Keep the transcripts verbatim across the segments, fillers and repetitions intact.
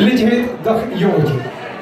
liedje heet Dag Jongetje.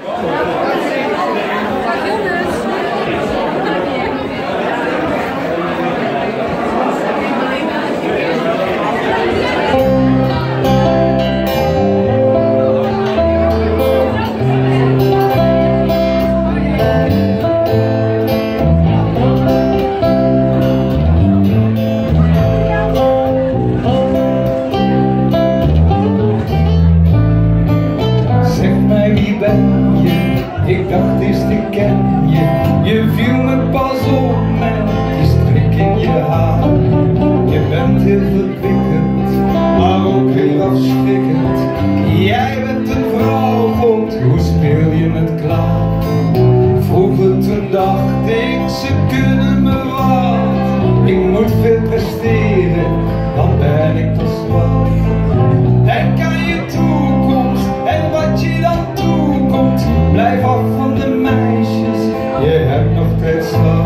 Ik dacht eens te ken je, je viel me pas op met die strik in je haar. Je bent heel verkwikkend, maar ook heel afschrikkend. Jij bent een vrouw, God, hoe speel je met klaar? Vroeger toen dacht ik, ze kunnen me wat. Ik moet veel presteren, dan ben ik te zwak. Denk aan je toekomst en wat je dan toekomt. Blijf af van de meisjes, je hebt nog tijd zat.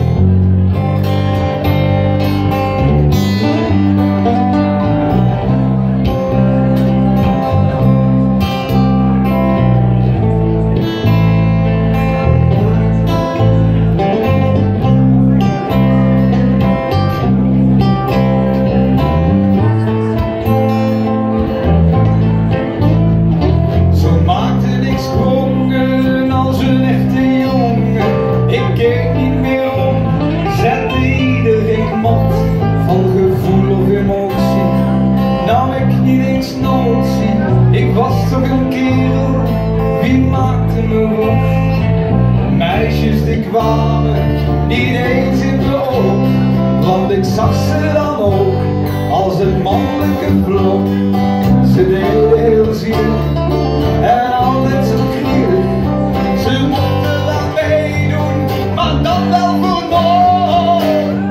Ik was toch een kerel, wie maakte me rot? Meisjes die kwamen niet eens in me op, want ik zag ze dan ook als het mannelijke blok. Ze deden heel zielig en altijd zo gierig, ze mochten wel meedoen, maar dan wel voor nog.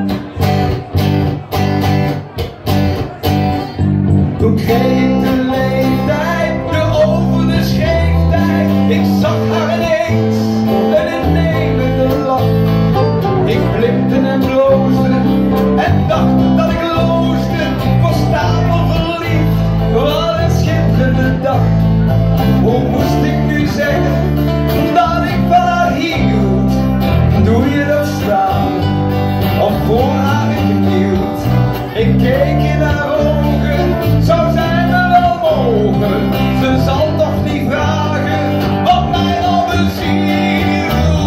Toen kreeg ik de leeftijd, de over de scheeftijd. Ik zag haar ineens, een innemende lach. Ik blikte en bloosde en dacht dat ik loosde. Voor stapel verliefd, wat een schitterende dag. Hoe moest ik nu zeggen dat ik van haar hield? Doe je dat staan of voor haar geknield? Ik keek in haar ogen, zou zij me wel mogen? Ze zal toch niet vragen wat mij al bezielt.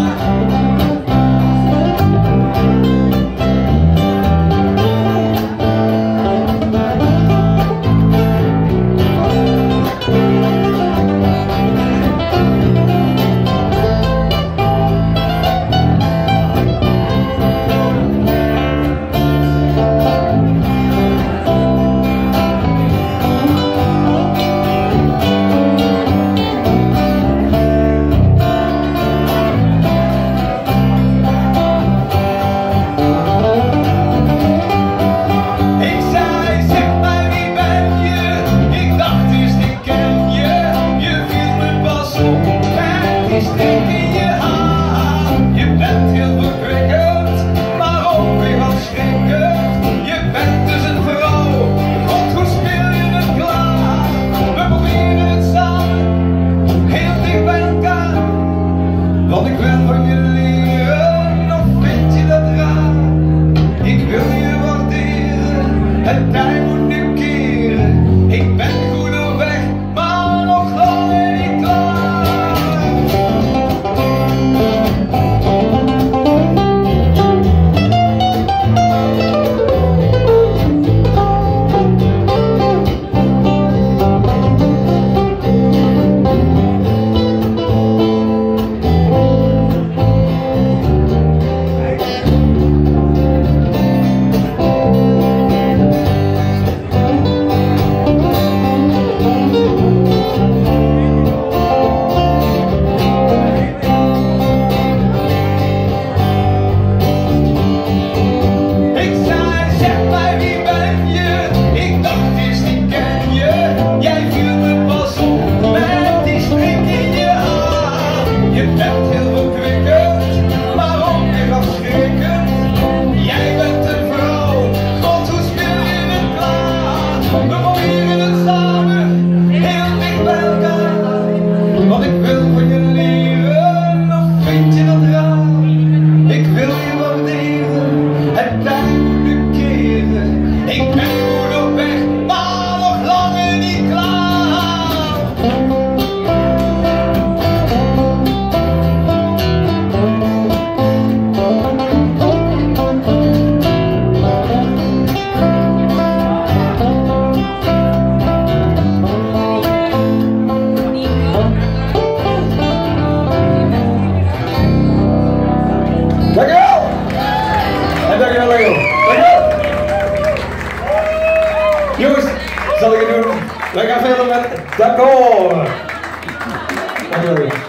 Wat ik wil van je leren, of vind je dat raar? Ik wil je waarderen, het tijd moet nu keren. Ik ben goed op weg, maar nog lang niet klaar. We proberen het samen, heel dicht bij elkaar. Dankjewel. Dankjewel. Jongens, zal ik het doen? Wij gaan verder met D'accord. Dankjewel.